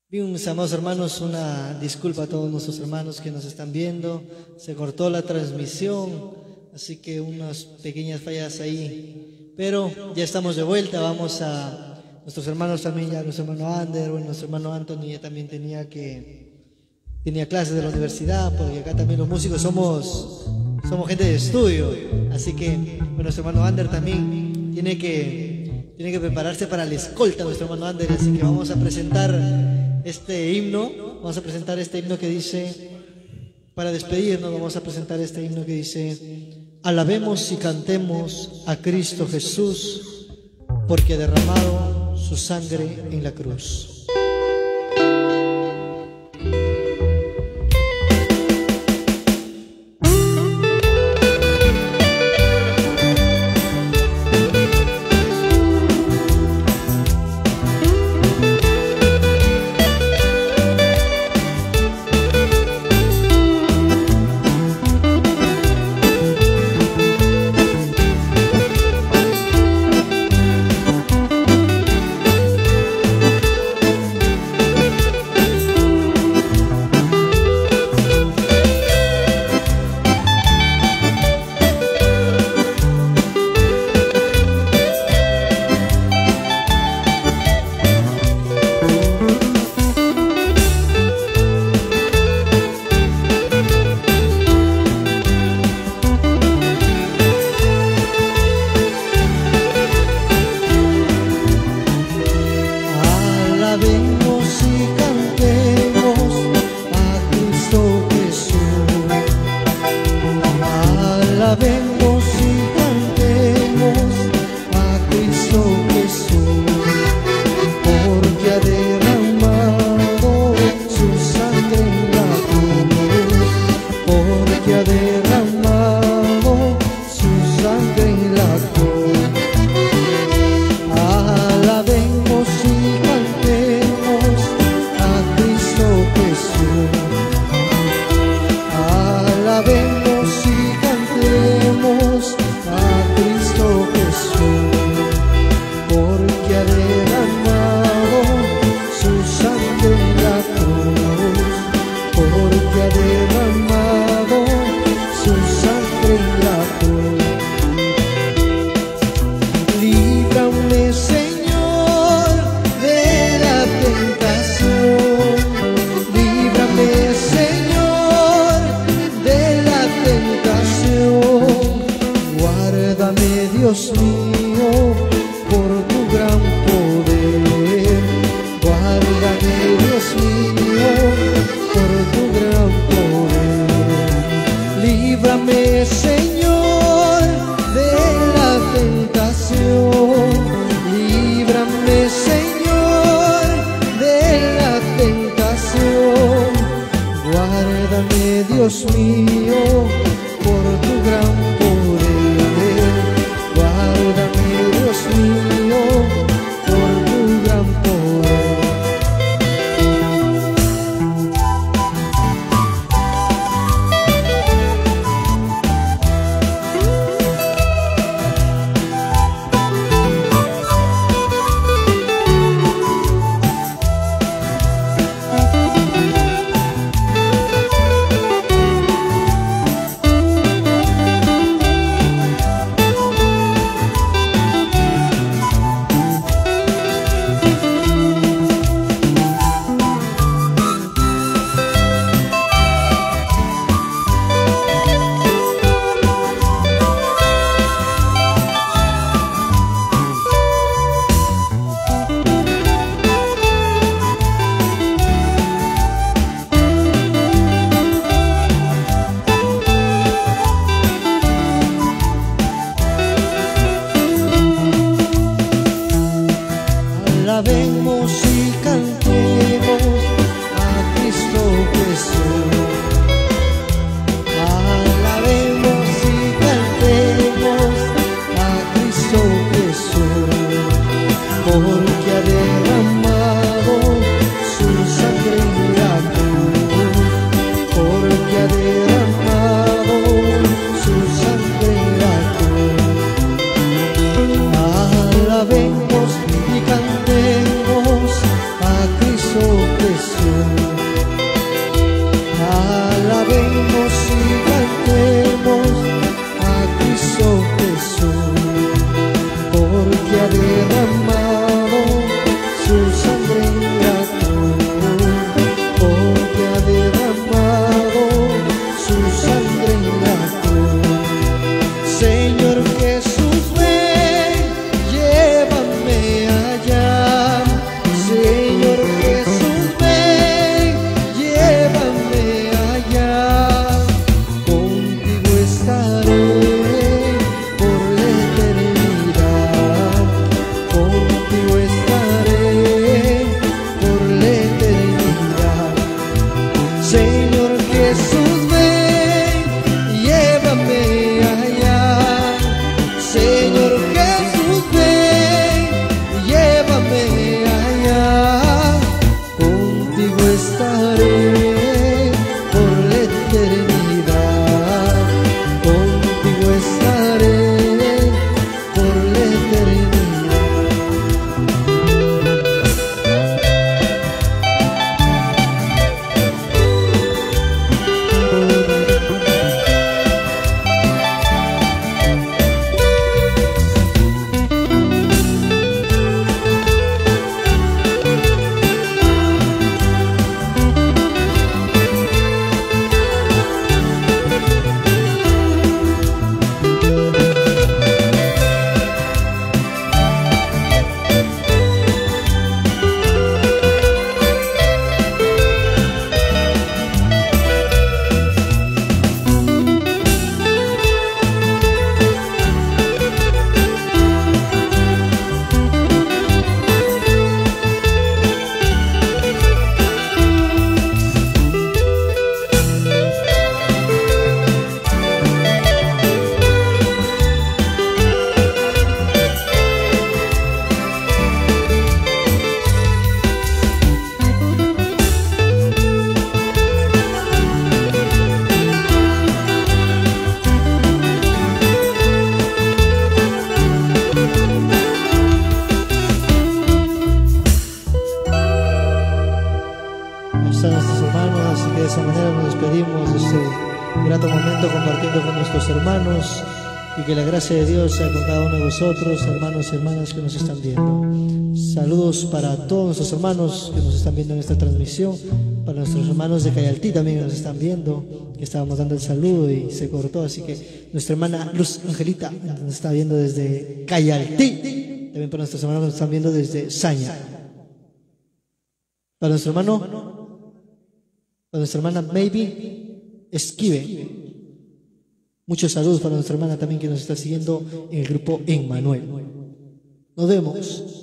Bien, mis amados hermanos, una disculpa a todos nuestros hermanos que nos están viendo. Se cortó la transmisión, así que unas pequeñas fallas ahí. Pero ya estamos de vuelta, vamos a nuestros hermanos también, ya nuestro hermano Ander, bueno, nuestro hermano Anthony ya también tenía clases de la universidad, porque acá también los músicos somos gente de estudio. Así que, bueno, nuestro hermano Ander también tiene que prepararse para la escolta, nuestro hermano Ander. Así que vamos a presentar este himno, que dice, para despedirnos, vamos a presentar este himno que dice: alabemos y cantemos a Cristo Jesús, porque ha derramado su sangre en la cruz. Alabemos y cantemos a Cristo Jesús. Alabemos y cantemos a Cristo Jesús, porque ha derramado su sangre en la cruz, porque ha derramado su sangre en la cruz. Alabemos y cantemos a Cristo Jesús. esa manera nos despedimos de este grato momento compartiendo con nuestros hermanos, y que la gracia de Dios sea con cada uno de vosotros, hermanos y hermanas que nos están viendo. Saludos para todos nuestros hermanos que nos están viendo en esta transmisión, para nuestros hermanos de Cayaltí también que nos están viendo, que estábamos dando el saludo y se cortó, así que nuestra hermana Luz Angelita nos está viendo desde Cayaltí, también para nuestros hermanos que nos están viendo desde Saña. Para nuestro hermano, para nuestra hermana Maybe Esquive, muchos saludos para nuestra hermana también que nos está siguiendo en el grupo Emmanuel. Nos vemos.